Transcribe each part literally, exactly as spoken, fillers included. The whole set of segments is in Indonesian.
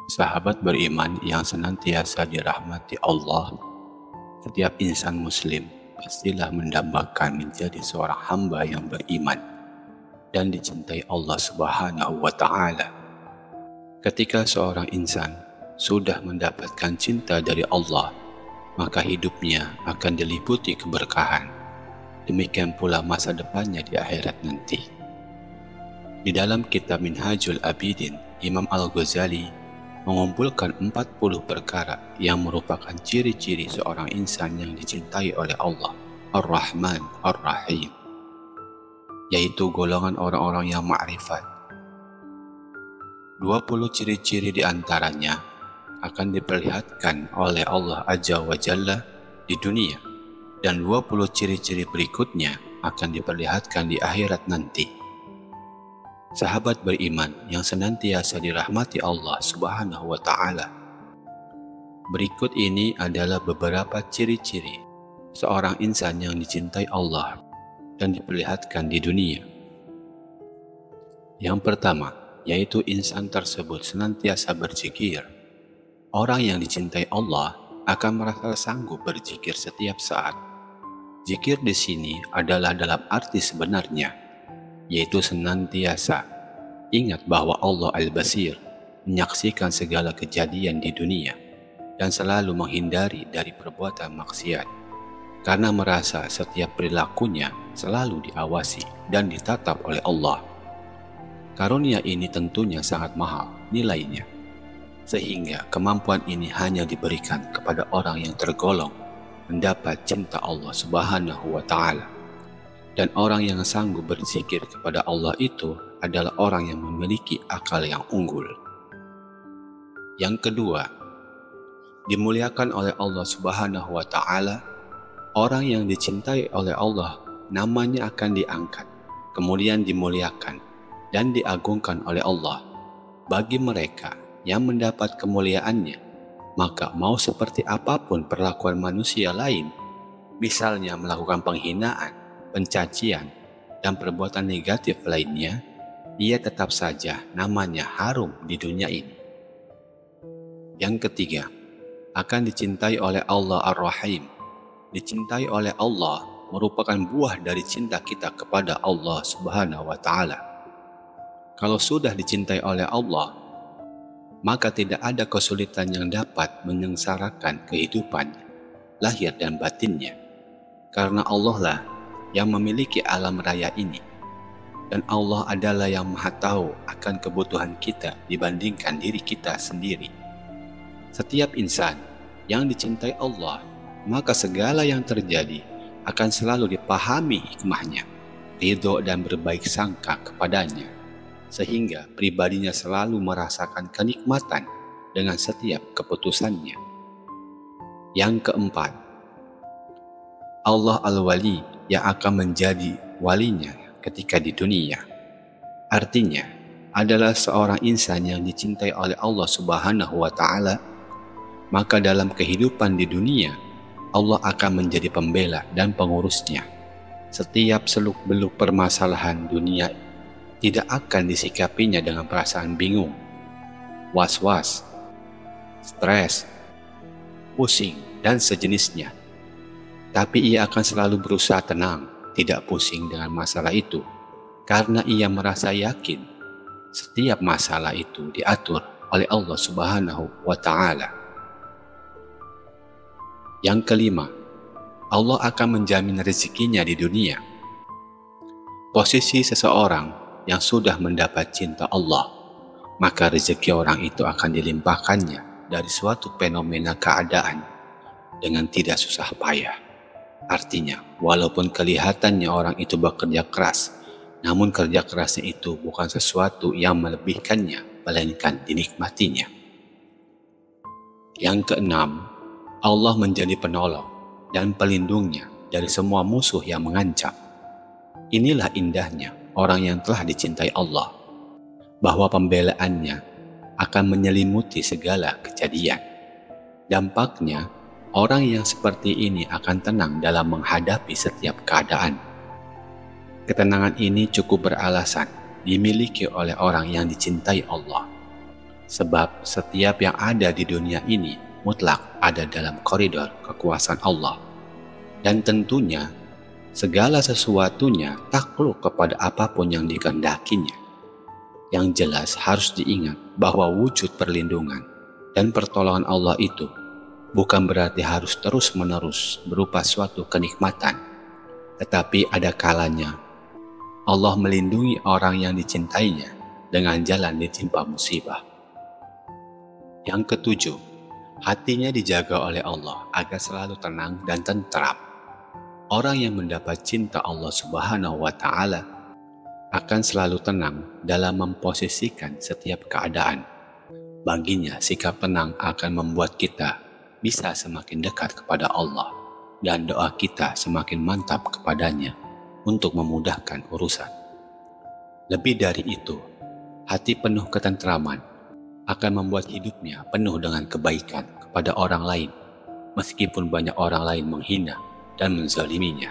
Sahabat beriman yang senantiasa dirahmati Allah, setiap insan muslim pastilah mendambakan menjadi seorang hamba yang beriman dan dicintai Allah Subhanahu wa Ta'ala. Ketika seorang insan sudah mendapatkan cinta dari Allah, maka hidupnya akan diliputi keberkahan. Demikian pula masa depannya di akhirat nanti. Di dalam kitab Minhajul Abidin, Imam Al-Ghazali mengumpulkan empat puluh perkara yang merupakan ciri-ciri seorang insan yang dicintai oleh Allah Ar-Rahman Ar-Rahim, yaitu golongan orang-orang yang ma'rifat. dua puluh ciri-ciri diantaranya akan diperlihatkan oleh Allah Azza wa Jalla di dunia, dan dua puluh ciri-ciri berikutnya akan diperlihatkan di akhirat nanti. Sahabat beriman yang senantiasa dirahmati Allah Subhanahu wa Ta'ala, berikut ini adalah beberapa ciri-ciri seorang insan yang dicintai Allah dan diperlihatkan di dunia. Yang pertama, yaitu insan tersebut senantiasa berzikir. Orang yang dicintai Allah akan merasa sanggup berzikir setiap saat. Zikir di sini adalah dalam arti sebenarnya, yaitu senantiasa ingat bahwa Allah Al-Basir menyaksikan segala kejadian di dunia dan selalu menghindari dari perbuatan maksiat, karena merasa setiap perilakunya selalu diawasi dan ditatap oleh Allah. Karunia ini tentunya sangat mahal nilainya, sehingga kemampuan ini hanya diberikan kepada orang yang tergolong mendapat cinta Allah Subhanahu wa Ta'ala. Dan orang yang sanggup berzikir kepada Allah itu adalah orang yang memiliki akal yang unggul. Yang kedua, dimuliakan oleh Allah Subhanahu wa Ta'ala. Orang yang dicintai oleh Allah namanya akan diangkat, kemudian dimuliakan dan diagungkan oleh Allah. Bagi mereka yang mendapat kemuliaannya, maka mau seperti apapun perlakuan manusia lain, misalnya melakukan penghinaan, pencacian, dan perbuatan negatif lainnya, ia tetap saja namanya harum di dunia ini. Yang ketiga, akan dicintai oleh Allah Ar-Rahim. Dicintai oleh Allah merupakan buah dari cinta kita kepada Allah Subhanahu wa Ta'ala. Kalau sudah dicintai oleh Allah, maka tidak ada kesulitan yang dapat menyengsarakan kehidupan lahir dan batinnya, karena Allah lah yang memiliki alam raya ini, dan Allah adalah yang maha tahu akan kebutuhan kita dibandingkan diri kita sendiri. Setiap insan yang dicintai Allah, maka segala yang terjadi akan selalu dipahami hikmahnya, ridho dan berbaik sangka kepadanya, sehingga pribadinya selalu merasakan kenikmatan dengan setiap keputusannya. Yang keempat, Allah Al-Wali yang akan menjadi walinya ketika di dunia. Artinya, adalah seorang insan yang dicintai oleh Allah Subhanahu wa Ta'ala, maka dalam kehidupan di dunia, Allah akan menjadi pembela dan pengurusnya. Setiap seluk-beluk permasalahan dunia tidak akan disikapinya dengan perasaan bingung, was-was, stres, pusing, dan sejenisnya. Tapi ia akan selalu berusaha tenang, tidak pusing dengan masalah itu, karena ia merasa yakin setiap masalah itu diatur oleh Allah Subhanahu wa Ta'ala. Yang kelima, Allah akan menjamin rezekinya di dunia. Posisi seseorang yang sudah mendapat cinta Allah, maka rezeki orang itu akan dilimpahkannya dari suatu fenomena keadaan dengan tidak susah payah. Artinya, walaupun kelihatannya orang itu bekerja keras, namun kerja kerasnya itu bukan sesuatu yang melebihkannya, melainkan dinikmatinya. Yang keenam, Allah menjadi penolong dan pelindungnya dari semua musuh yang mengancam. Inilah indahnya orang yang telah dicintai Allah, bahwa pembelaannya akan menyelimuti segala kejadian. Dampaknya, orang yang seperti ini akan tenang dalam menghadapi setiap keadaan. Ketenangan ini cukup beralasan dimiliki oleh orang yang dicintai Allah. Sebab setiap yang ada di dunia ini mutlak ada dalam koridor kekuasaan Allah. Dan tentunya segala sesuatunya takluk kepada apapun yang dikehendakinya. Yang jelas harus diingat bahwa wujud perlindungan dan pertolongan Allah itu bukan berarti harus terus-menerus berupa suatu kenikmatan, tetapi ada kalanya Allah melindungi orang yang dicintainya dengan jalan ditimpa musibah. Yang ketujuh, hatinya dijaga oleh Allah agar selalu tenang dan tentram. Orang yang mendapat cinta Allah Subhanahu wa Ta'ala akan selalu tenang dalam memposisikan setiap keadaan. Baginya, sikap tenang akan membuat kita bisa semakin dekat kepada Allah dan doa kita semakin mantap kepadanya untuk memudahkan urusan. Lebih dari itu, hati penuh ketentraman akan membuat hidupnya penuh dengan kebaikan kepada orang lain, meskipun banyak orang lain menghina dan menzaliminya.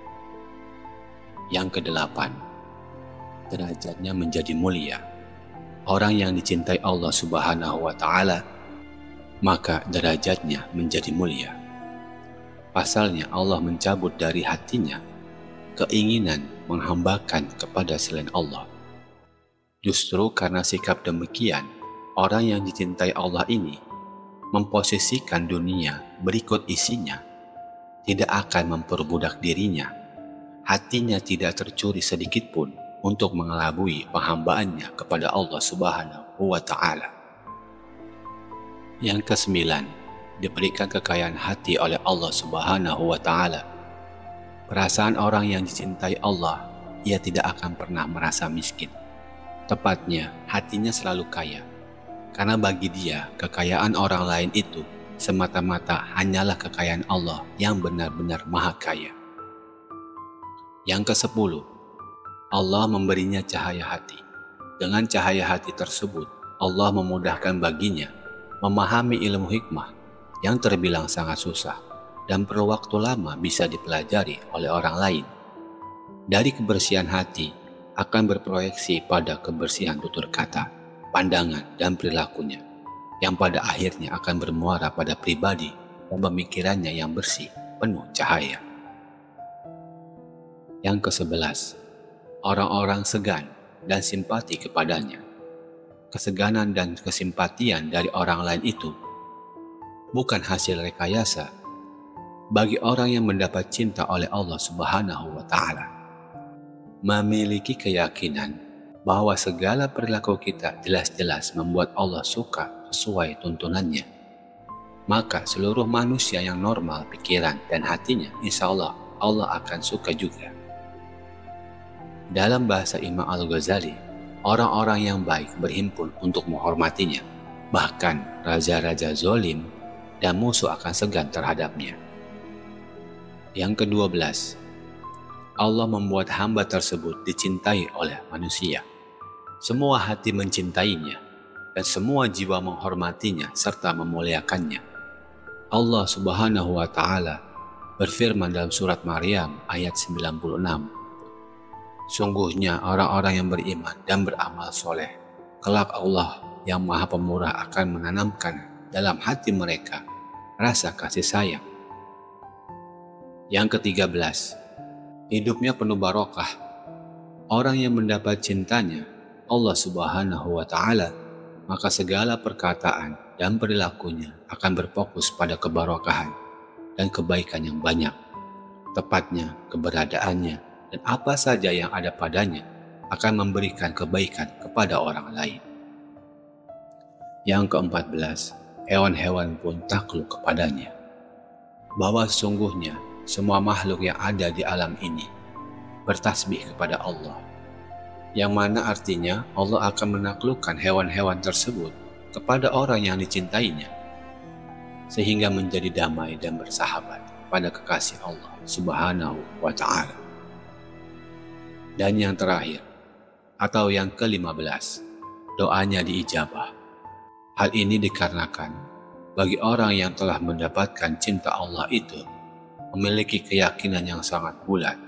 Yang kedelapan, derajatnya menjadi mulia. Orang yang dicintai Allah Subhanahu wa Ta'ala, maka derajatnya menjadi mulia. Pasalnya Allah mencabut dari hatinya keinginan menghambakan kepada selain Allah. Justru karena sikap demikian, orang yang dicintai Allah ini memposisikan dunia berikut isinya, tidak akan memperbudak dirinya. Hatinya tidak tercuri sedikit pun untuk mengelabui penghambaannya kepada Allah Subhanahu wa Ta'ala. Yang kesembilan, diberikan kekayaan hati oleh Allah Subhanahu wa Ta'ala. Perasaan orang yang dicintai Allah, ia tidak akan pernah merasa miskin. Tepatnya, hatinya selalu kaya. Karena bagi dia, kekayaan orang lain itu semata-mata hanyalah kekayaan Allah yang benar-benar maha kaya. Yang kesepuluh, Allah memberinya cahaya hati. Dengan cahaya hati tersebut, Allah memudahkan baginya memahami ilmu hikmah yang terbilang sangat susah dan perlu waktu lama bisa dipelajari oleh orang lain. Dari kebersihan hati akan berproyeksi pada kebersihan tutur kata, pandangan, dan perilakunya, yang pada akhirnya akan bermuara pada pribadi dan pemikirannya yang bersih, penuh cahaya. Yang kesebelas, orang-orang segan dan simpati kepadanya. Keseganan dan kesimpatian dari orang lain itu bukan hasil rekayasa bagi orang yang mendapat cinta oleh Allah Subhanahu wa Ta'ala. Memiliki keyakinan bahwa segala perilaku kita jelas-jelas membuat Allah suka sesuai tuntunannya. Maka seluruh manusia yang normal pikiran dan hatinya, insya Allah, Allah akan suka juga. Dalam bahasa Imam Al-Ghazali, orang-orang yang baik berhimpun untuk menghormatinya. Bahkan raja-raja zolim dan musuh akan segan terhadapnya. Yang kedua belas, Allah membuat hamba tersebut dicintai oleh manusia. Semua hati mencintainya, dan semua jiwa menghormatinya serta memuliakannya. Allah Subhanahu wa Ta'ala berfirman dalam surat Maryam ayat sembilan puluh enam, sungguhnya orang-orang yang beriman dan beramal soleh, kelak Allah yang Maha Pemurah akan menanamkan dalam hati mereka rasa kasih sayang. Yang ketiga belas, hidupnya penuh barokah. Orang yang mendapat cintanya Allah Subhanahu wa Ta'ala, maka segala perkataan dan perilakunya akan berfokus pada kebarokahan dan kebaikan yang banyak. Tepatnya keberadaannya dan apa saja yang ada padanya akan memberikan kebaikan kepada orang lain. Yang keempat belas, hewan-hewan pun takluk kepadanya. Bahwa sesungguhnya semua makhluk yang ada di alam ini bertasbih kepada Allah, yang mana artinya Allah akan menaklukkan hewan-hewan tersebut kepada orang yang dicintainya, sehingga menjadi damai dan bersahabat pada kekasih Allah Subhanahu wa Ta'ala. Dan yang terakhir, atau yang kelima belas, doanya diijabah. Hal ini dikarenakan bagi orang yang telah mendapatkan cinta Allah itu memiliki keyakinan yang sangat bulat.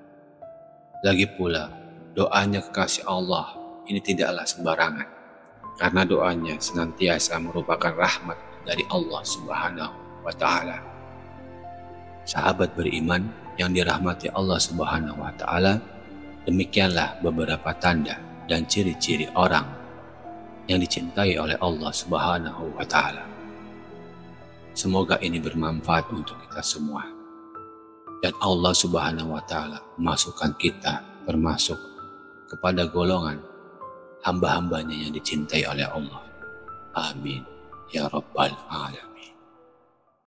Lagi pula, doanya kekasih Allah ini tidaklah sembarangan. karena doanya senantiasa merupakan rahmat dari Allah Subhanahu wa Ta'ala. Sahabat beriman yang dirahmati Allah Subhanahu wa Ta'ala, demikianlah beberapa tanda dan ciri-ciri orang yang dicintai oleh Allah Subhanahu wa Ta'ala. Semoga ini bermanfaat untuk kita semua, dan Allah Subhanahu wa Ta'ala memasukkan kita termasuk kepada golongan hamba-hambanya yang dicintai oleh Allah. Amin ya rabbal alamin.